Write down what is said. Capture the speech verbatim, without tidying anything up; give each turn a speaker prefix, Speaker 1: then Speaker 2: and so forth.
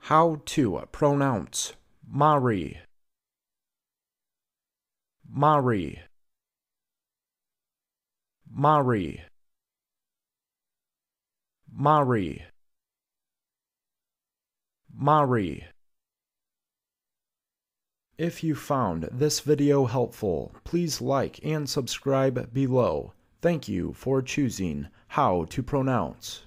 Speaker 1: How to pronounce Mari, Mari, Mari, Mari, Mari. If you found this video helpful, please like and subscribe below. Thank you for choosing How to Pronounce.